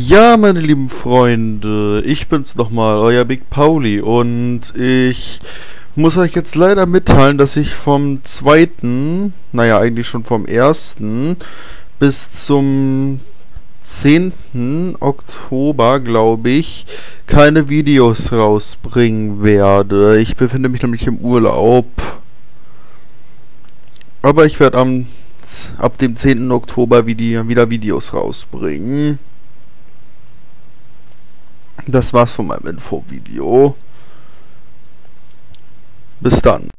Ja, meine lieben Freunde, ich bin's nochmal, euer Big Pauli, und ich muss euch jetzt leider mitteilen, dass ich vom zweiten, naja, eigentlich schon vom ersten bis zum 10. Oktober, glaube ich, keine Videos rausbringen werde. Ich befinde mich nämlich im Urlaub. Aber ich werde ab dem 10. Oktober wieder Videos rausbringen. Das war's von meinem Infovideo. Bis dann.